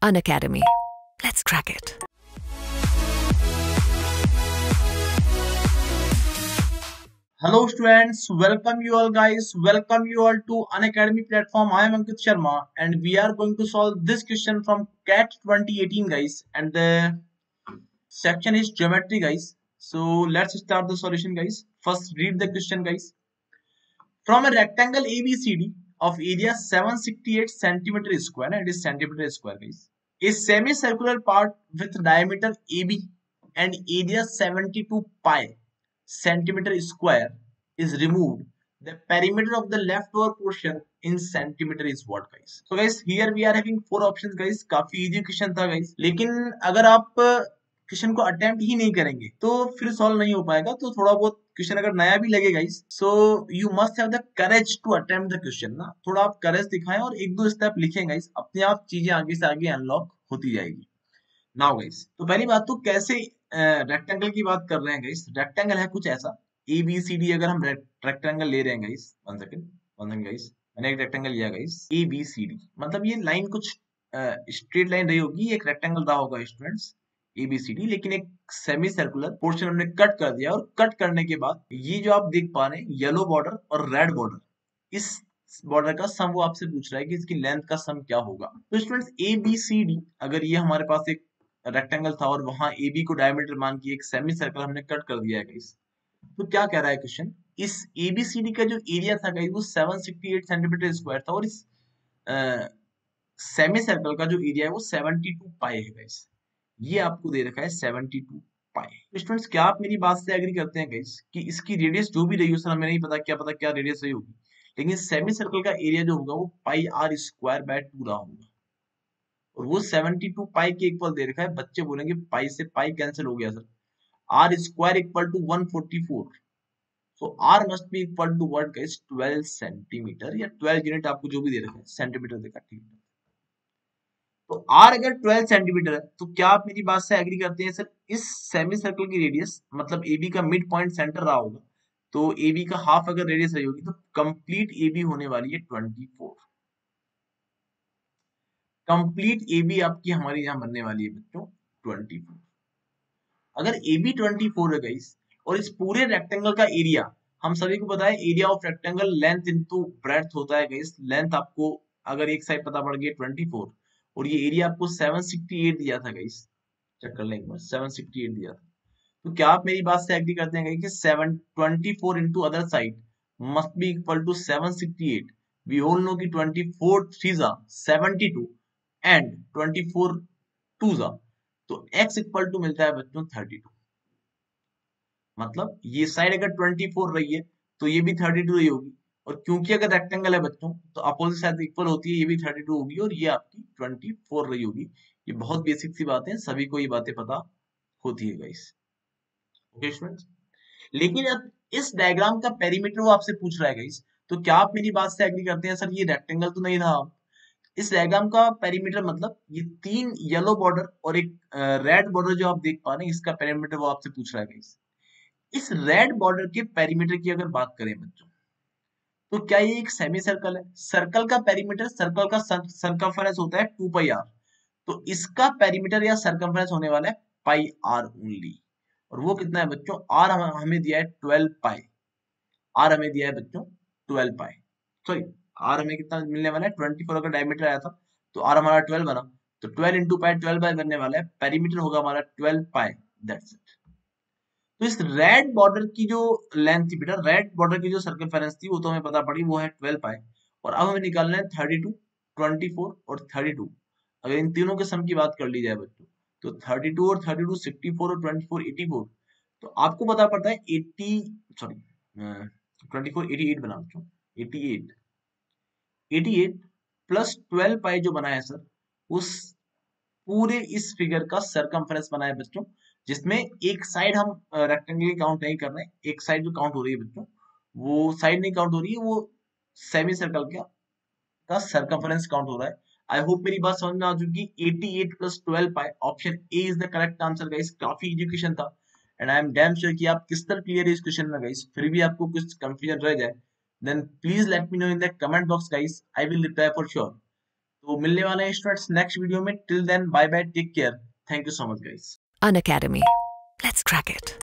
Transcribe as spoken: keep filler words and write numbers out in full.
Unacademy. Let's crack it. Hello students, welcome you all guys, welcome you all to Unacademy platform. I am Ankit Sharma and we are going to solve this question from C A T twenty eighteen guys, and the section is geometry guys. So let's start the solution guys. First read the question guys. From a rectangle A B C D of area seven hundred sixty-eight centimeter square, and it is centimeter square guys, a semicircular part with diameter A B and area seventy-two pi centimeter square is removed, the perimeter of the leftover portion in centimeter is what guys? So guys, here we are having four options guys. काफी easy question था guys, लेकिन अगर आप question को attempt ही नहीं करेंगे तो फिर सॉल्व नहीं हो पाएगा. तो थोड़ा बहुत क्वेश्चन अगर नया भी लगे guys, so you must have the courage to attempt the question ना. थोड़ा आप करेज दिखाएं और एक दो स्टेप लिखें गाइस, अपने आप चीजें आगे से आगे अनलॉक होती जाएगी. नाउ गाइस, तो पहली बात तो कैसे रेक्टेंगल uh, की बात कर रहे हैं गाइस. रेक्टेंगल है कुछ ऐसा ए बी सी डी. अगर हम रेक्टेंगल ले रहे हैं guys, one second one second guys, मैंने एक रेक्टेंगल लिया guys A B C D. मतलब ये लाइन कुछ स्ट्रेट uh, लाइन रही होगी, एक रेक्टेंगल रहा होगा students A B C D, लेकिन एक सेमी सर्कुलर पोर्शन हमने कट कर दिया. और कट करने के बाद ये जो आप देख पा रहे हैं येलो बॉर्डर और रेड बॉर्डर, इस बॉर्डर का सम वो आपसे पूछ रहा है कि इसकी लेंथ का सम क्या होगा. तो students A B C D, अगर ये हमारे पास एक रेक्टेंगल था और वहां ए बी को डायमीटर मान के एक सेमी सर्कल हमने कट कर दिया है गाइस, तो क्या कह रहा है क्वेश्चन, इस ए बी सी डी का जो एरिया था गाइस वो seven hundred sixty eight centimetre square था, और इस सेमी सर्कल का जो एरिया है वो सेवेंटी टू पाई है गाइस. ये आपको दे रखा है सेवेंटी टू पाई. स्टूडेंट्स, क्या आप मेरी बात से एग्री करते हैं गाइस कि इसकी रेडियस जो भी रही हो, सर हमें नहीं पता, क्या पता क्या रेडियस रही होगी, लेकिन सेमी सर्कल का एरिया जो होगा वो pi r square by two रहा होगा, और वो सेवेंटी टू पाई के इक्वल दे रखा है. बच्चे बोलेंगे पाई से पाई कैंसिल हो गया sir, r square equal to one forty four, so r must be equal to what guys, twelve centimetre, या ट्वेल्व यूनिट आपको जो भी दे रखा है, सेंटीमीटर देखा, ठीक है. तो r अगर ट्वेल्व सेंटीमीटर है तो क्या आप मेरी बात से एग्री करते हैं सर, इस सेमी सर्कल की रेडियस मतलब ए बी का मिड पॉइंट सेंटर रहा होगा, तो ए बी का हाफ अगर रेडियस रही होगी तो कंप्लीट ए बी होने वाली है twenty four. Complete A B आपकी हमारी यहां बनने वाली है बच्चों ट्वेंटी फोर. अगर ए बी ट्वेंटी फोर है गाइस, और इस पूरे रेक्टेंगल का एरिया, हम सभी को पता है area of rectangle length into breadth होता है गाइस. लेंथ आपको अगर एक साइड पता पड़ गई ट्वेंटी फोर और ये एरिया आपको सेवन सिक्सटी एट दिया था गाइस, चेक कर लें एक बार, सेवन सिक्सटी एट दिया था, तो क्या आप मेरी बात से एग्री करते हैं कि seven twenty four into other side must be equal to seven sixty eight. We all know कि ट्वेंटी फोर थ्री जा seventy two and twenty four two जा, तो x इक्वल टू मिलता है बच्चों थर्टी टू. मतलब ये साइड अगर ट्वेंटी फोर रही है तो ये भी थर्टी टू रही होगी, और क्योंकि अगर रेक्टेंगल है बच्चों तो अपोजिट साइड इक्वल होती है, ये भी थर्टी टू होगी और ये आपकी ट्वेंटी फोर रही होगी. ये बहुत बेसिक सी बात है, सभी को ये बातें पता होती है गाइस. ओके स्टूडेंट्स, लेकिन अब इस डायग्राम का पेरीमीटर वो आपसे पूछ रहा है गाइस, तो क्या आप मेरी बात से एग्री करते हैं सर ये रेक्टेंगल तो नहीं था. इस डायग्राम का पेरीमीटर मतलब ये तीन येलो बॉर्डर और एक रेड बॉर्डर जो आप देख पा रहे हैं, इसका पेरीमीटर वो आपसे पूछ रहा है गाइस. इस रेड बॉर्डर के पेरीमीटर की अगर बात करें बच्चों, तो क्या ये एक सेमी सर्कल है. सर्कल का पेरीमीटर, सर्कल का सर्कमफरेंस होता है टू पाई आर, तो इसका पेरीमीटर या सर्कमफरेंस होने वाला है पाई आर ओनली. और वो कितना है बच्चों, आर हम, हमें दिया है ट्वेल्व पाई. आर हमें दिया है बच्चों ट्वेल्व पाई, सॉरी आर हमें कितना मिलने वाला है, ट्वेंटी फोर अगर डायमीटर आया था तो आर हमारा ट्वेल्व बना, तो twelve into pi twelve pi बनने वाला है, पेरीमीटर होगा हमारा ट्वेल्व पाई, दैट्स इट. तो इस रेड बॉर्डर की जो लेंथ थी बेटा, रेड बॉर्डर की जो सर्कमफेरेंस थी वो तो हमें पता पड़ी, वो है ट्वेल्व पाई. और अब हमें निकालना है थर्टी टू, ट्वेंटी फोर और थर्टी टू. अगर इन तीनों के सम की बात कर ली जाए बच्चों, तो थर्टी टू और थर्टी टू सिक्सटी फोर और ट्वेंटी फोर एटी फोर, तो आपको पता पड़ता है eighty, sorry twenty four eighty eight बना बच्चों, eighty eight eighty eight plus twelve pi जो बना है सर, उस पूरे इस फिगर का सर्कमफेरेंस बना है बच्चों, जिसमें एक साइड हम रेक्टेंगल काउंट नहीं कर रहे हैं, एक साइड जो काउंट हो रही है बच्चों वो साइड नहीं काउंट हो रही है, वो सेमी सर्कल का का सर्कमफेरेंस काउंट हो रहा है. आई होप मेरी बात समझ में आ चुकी. Eighty eight plus twelve pi, option A is the correct answer guys. काफी एजुकेशन था and I am damn sure कि आप किस तरह क्लियर है इस क्वेश्चन में गाइस. फिर भी आपको कुछ कंफ्यूजन रह जाए, then please let me know in the comment box guys, I will reply for sure. तो मिलने वाले हैं स्टूडेंट्स नेक्स्ट वीडियो में। Till then bye bye, take care, thank you so much guys. Unacademy. Let's crack it.